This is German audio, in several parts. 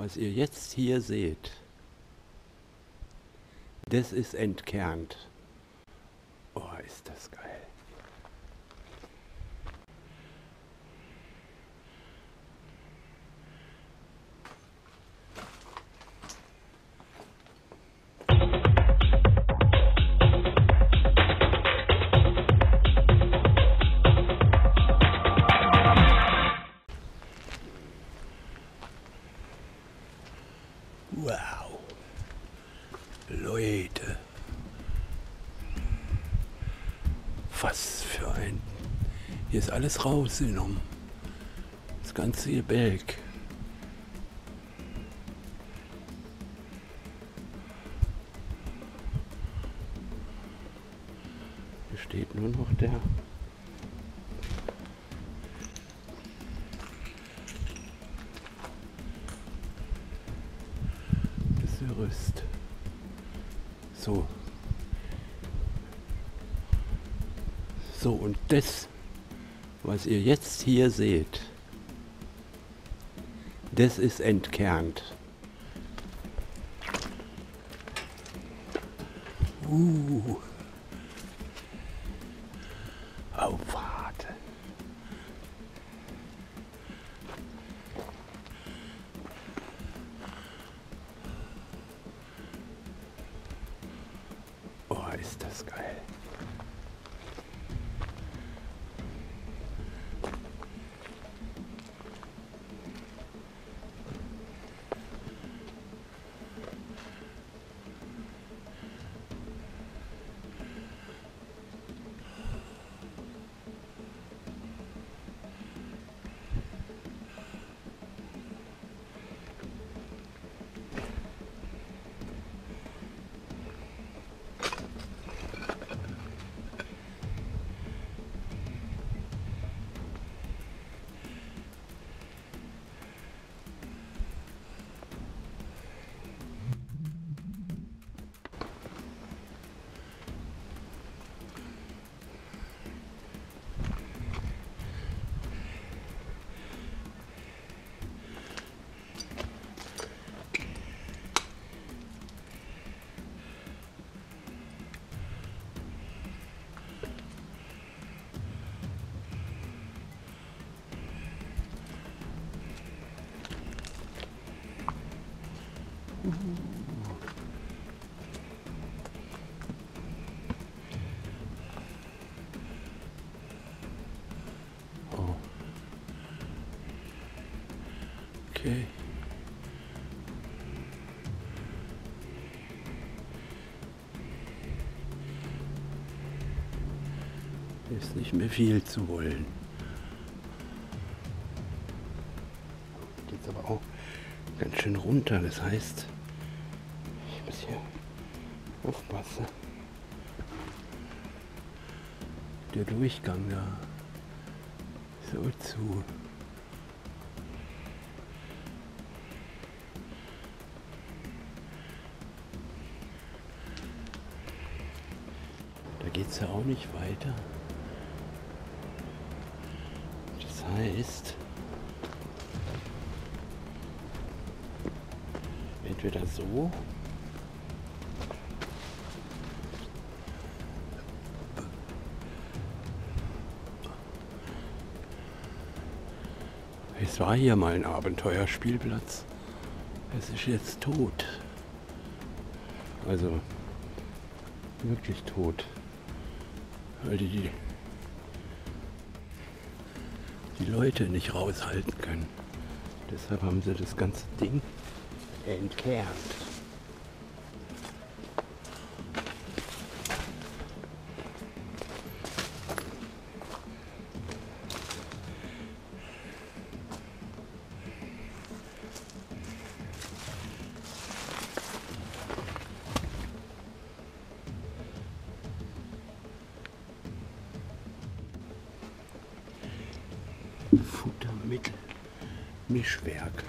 Was ihr jetzt hier seht, das ist entkernt. Oh, ist das geil. Wow, Leute, was für ein... Hier ist alles rausgenommen, das ganze Gebälk. Hier steht nur noch das Gerüst. So, und das, was ihr jetzt hier seht, das ist entkernt. Warte. Oh, ist das geil. Oh. Okay. Ist nicht mehr viel zu wollen. Geht's aber auch ganz schön runter, das heißt, ich muss hier aufpassen. Der Durchgang da so zu. Da geht's ja auch nicht weiter. Das heißt, entweder so es war hier mal ein Abenteuerspielplatz. Es ist jetzt tot. Also wirklich tot. Weil die Leute nicht raushalten können. Deshalb haben sie das ganze Ding entkernt. Futtermittelmischwerk.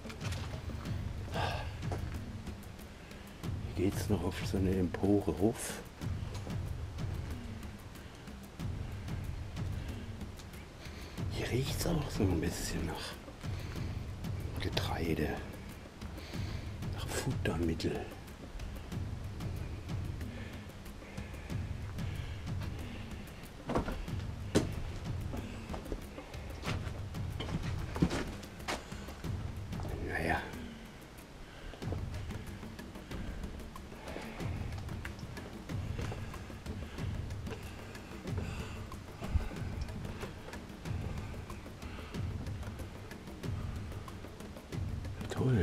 Hier geht es noch auf so eine Empore rauf. Hier riecht es auch so ein bisschen nach Getreide. Futtermittel. Naja. Toll.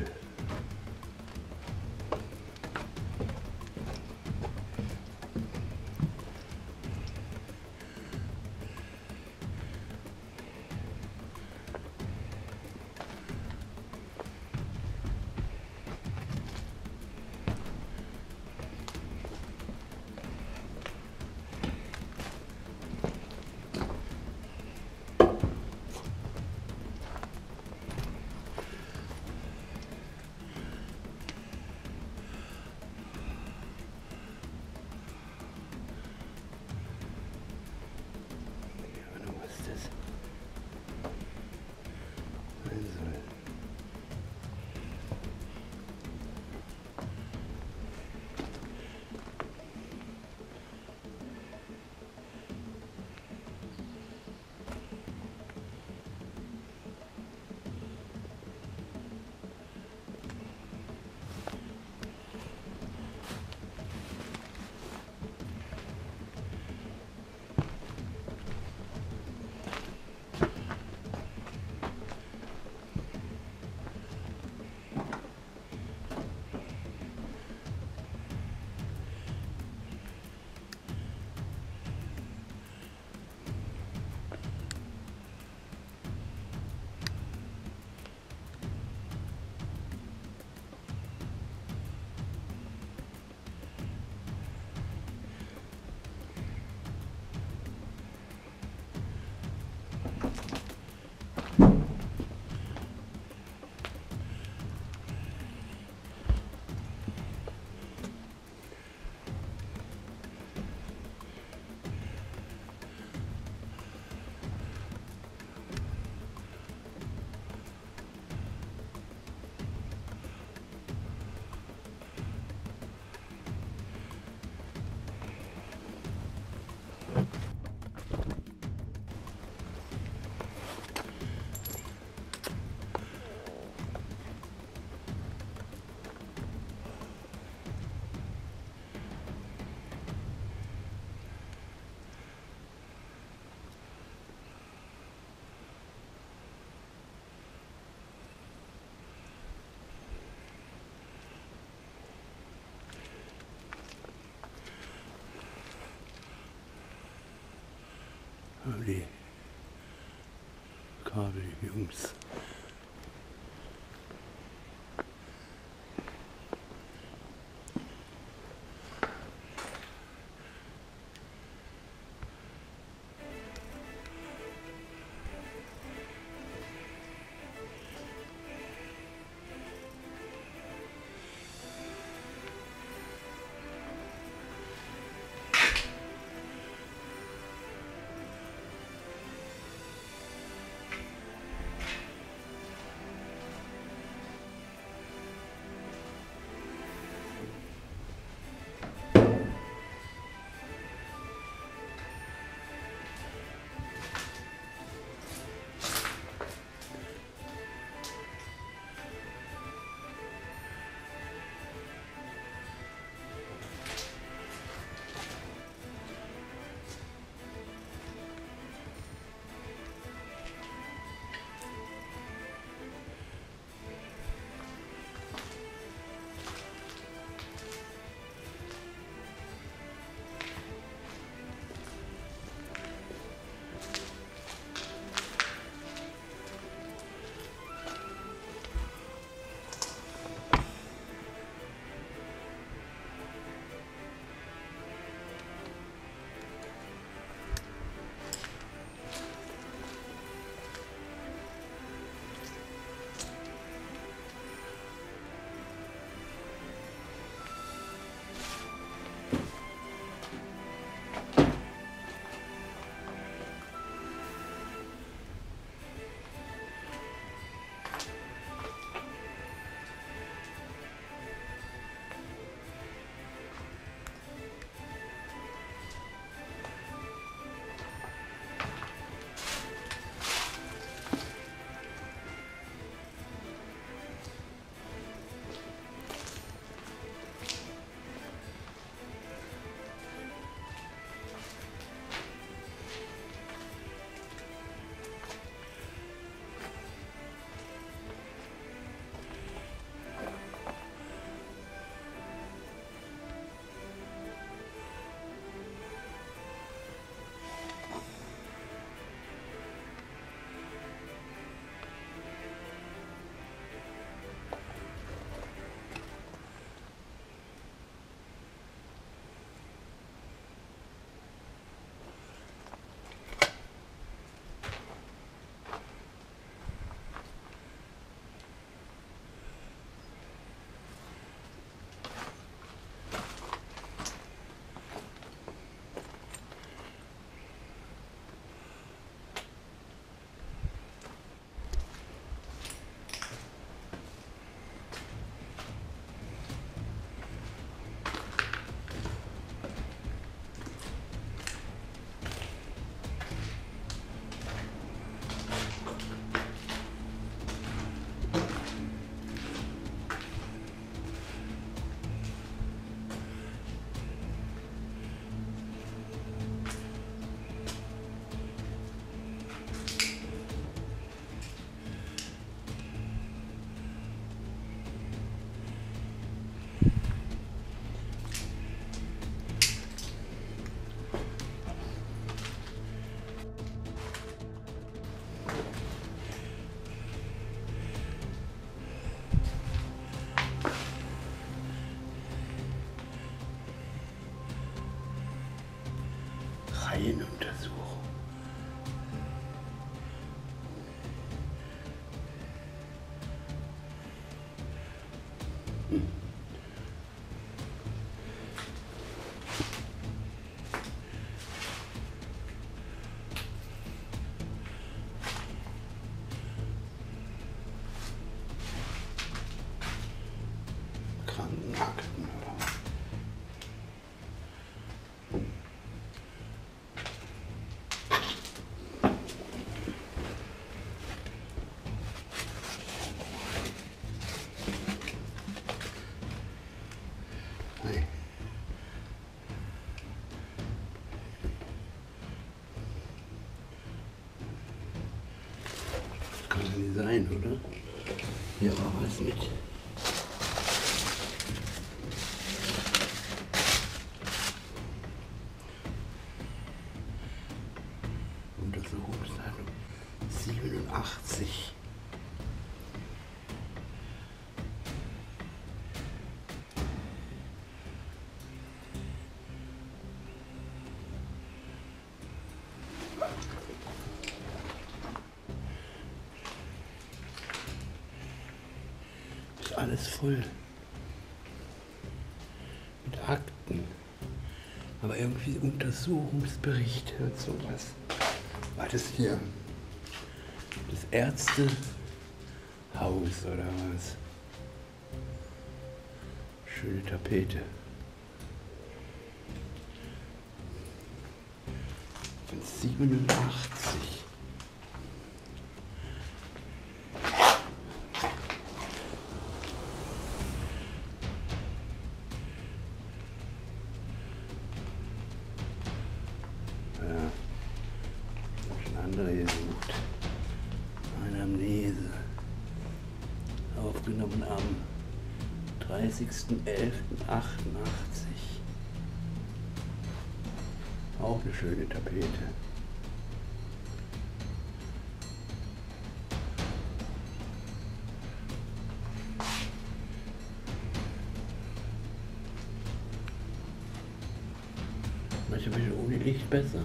Die Kabeljungs. Krankenakten oder was? Nee. Das kann ja nicht sein, oder? Hier war was mit. Untersuchungsdatum 87. Ist alles voll mit Akten. Aber irgendwie Untersuchungsbericht und sowas. War das hier das Ärztehaus oder was? Schöne Tapete. Von 87. Ja, schon andere gesucht. Anamnese. Aufgenommen am 30.11.88. Auch eine schöne Tapete. Manchmal ein bisschen ohne Licht besser.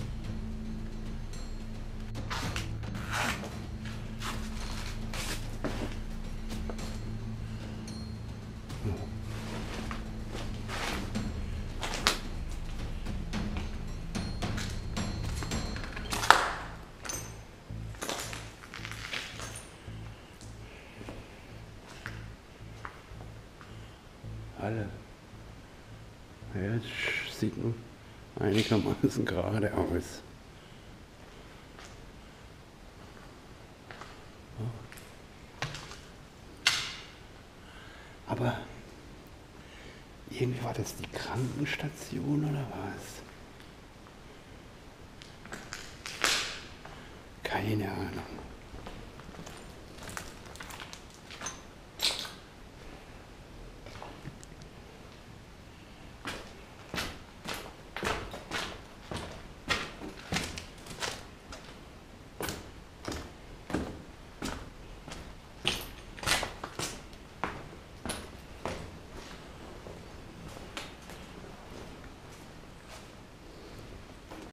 Alle. Ja, es sieht nur einigermaßen gerade aus. Aber irgendwie war das die Krankenstation oder was? Keine Ahnung.